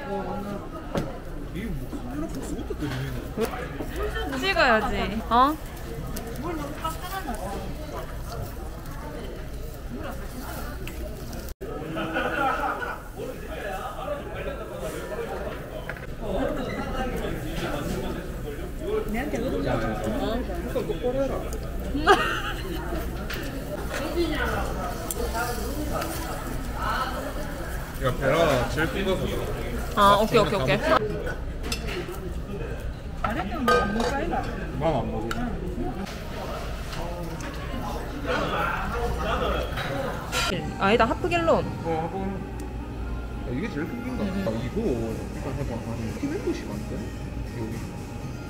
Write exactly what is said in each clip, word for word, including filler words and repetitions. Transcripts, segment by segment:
이게 뭐 카메라 박스부터 들리네. 찍어야지. 어? 내한테 그러잖아. 똑바로 해라. 야, 베라 제일 큰 거 사줘. 아, 오케이, 오케이, 오케이. 아래는 뭐안 먹을까? 맘안 먹어. 아니다, 하프갤론. 어, 한번. 야, 이게 제일 큰 긴가? 응, 응. 아, 이거 일단 해봐. 아니, 티맵도시가 안 돼? 여기.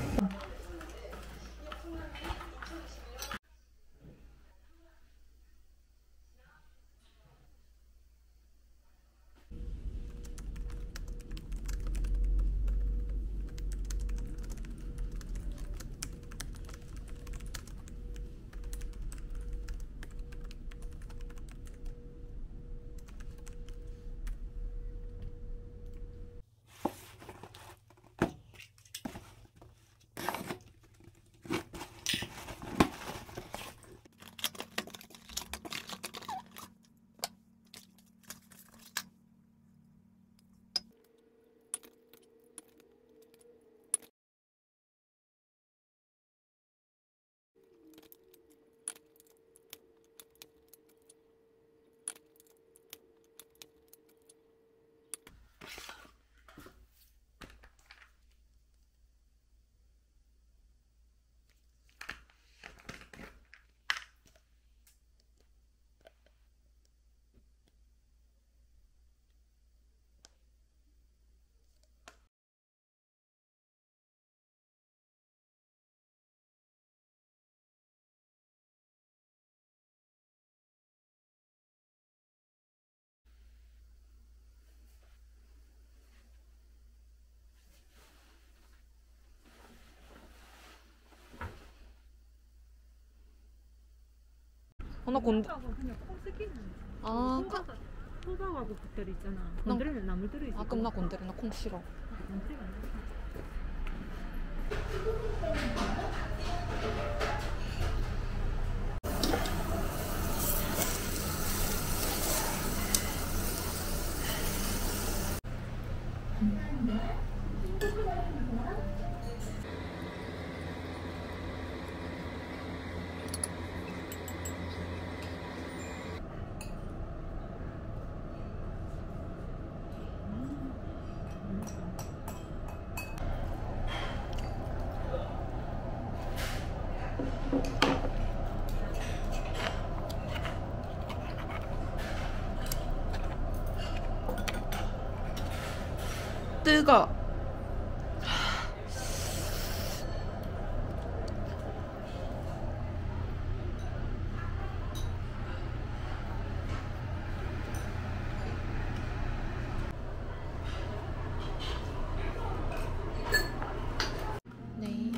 어, 나 곤. 그냥 콩 쓰기는. 아, 카... 호박하고 붓들 있잖아. 건드리면 나물 들어있어. 아, 그럼 나 곤드레. 나 콩 싫어. 뜨거. 네.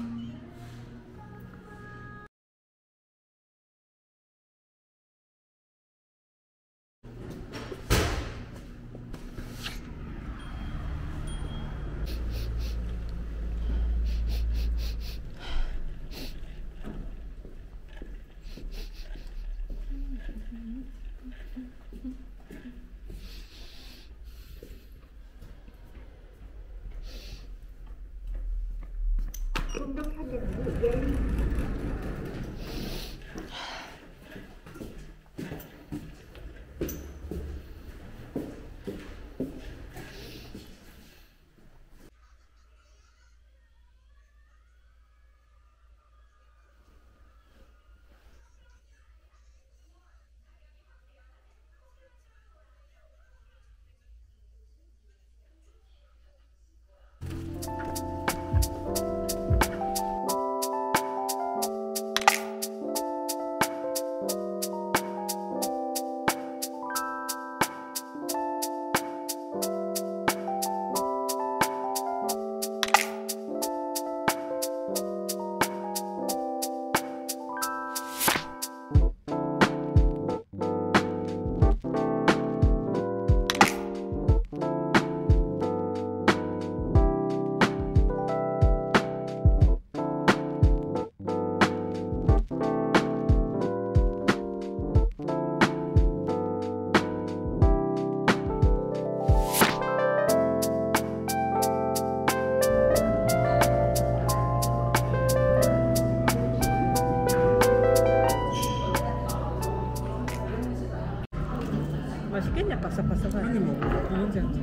그냥 바삭바삭하게. 한입 먹어. 언제 언제?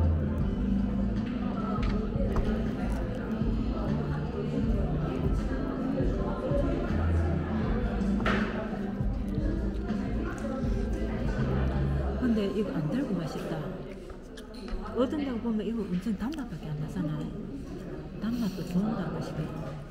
근데 이거 안 달고 맛있다. 어떤 데 보면 이거 엄청 단맛밖에 안 나잖아. 단맛도 좋은다 맛있게.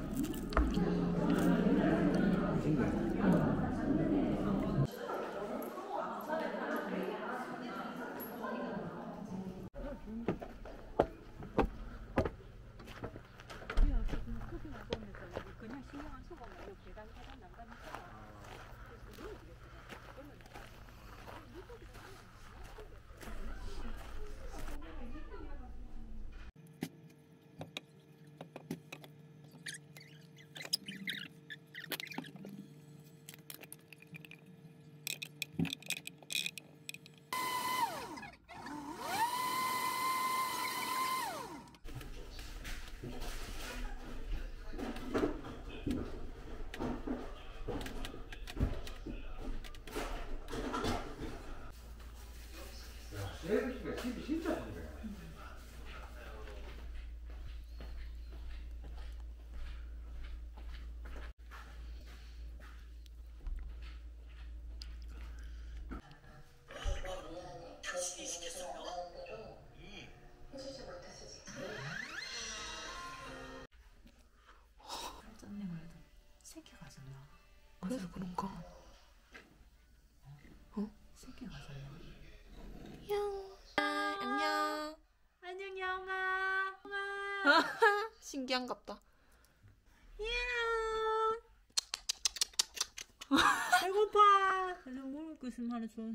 진짜 좋네. 짠내 말도 새끼 가졌나? 그래서 그런가? 어? 새끼 가졌나? 양. 아, 안녕. 안녕 영아. 신기한갑다. 배고파. 그래서 뭘 먹고 있으면 하나 줘.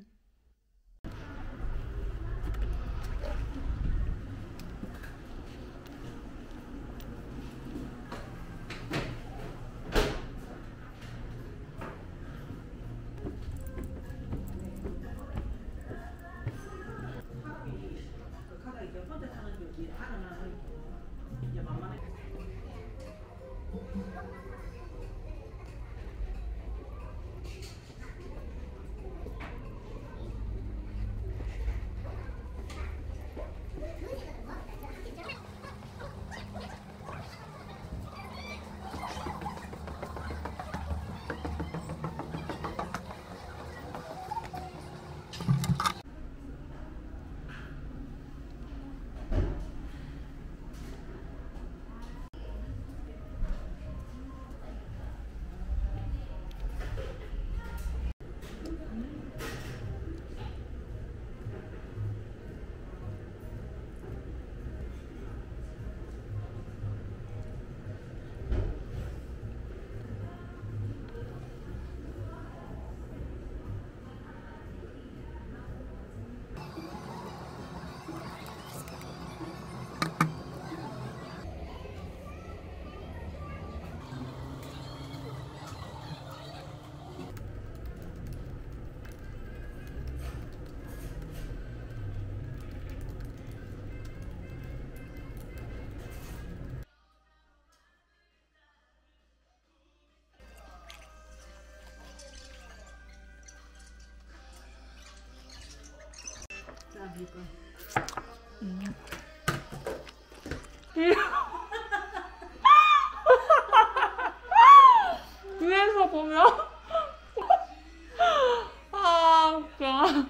자, 이거. 음. 위에서 보면 아 웃겨.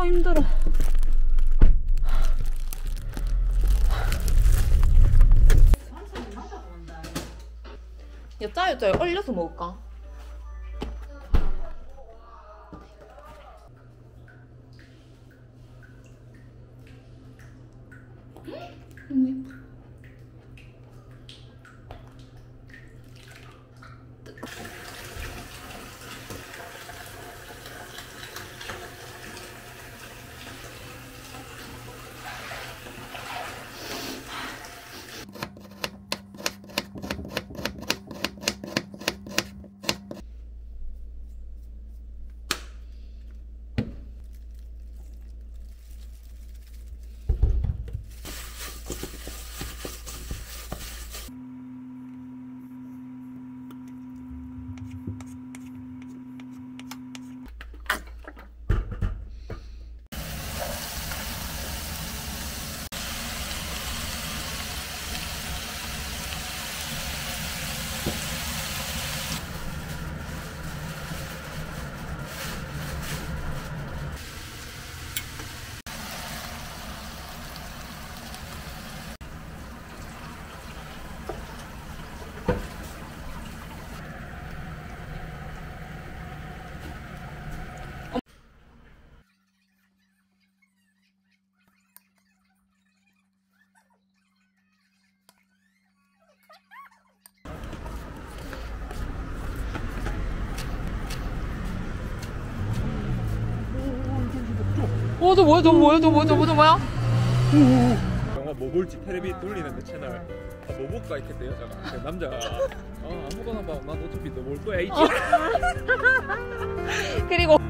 힘들어. 여짜여짜 얼려서 먹을까? 음. 어, 저 뭐야, 저 뭐야, 저 뭐야, 저 뭐야, 저 뭐야? 영화 뭐 볼지 텔레비 돌리는데 채널 아, 뭐 볼까 했겠대 여자가. 그 남자가 어 아무거나 봐. 난 어차피 너 볼 거야 이 그리고